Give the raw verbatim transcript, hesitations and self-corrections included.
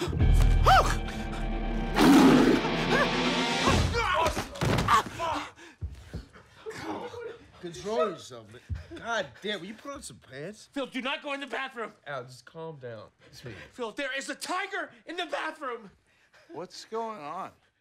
Control yourself, man. God damn, will you put on some pants? Phil, do not go in the bathroom. Al, just calm down. Sweetie. Phil, there is a tiger in the bathroom. What's going on?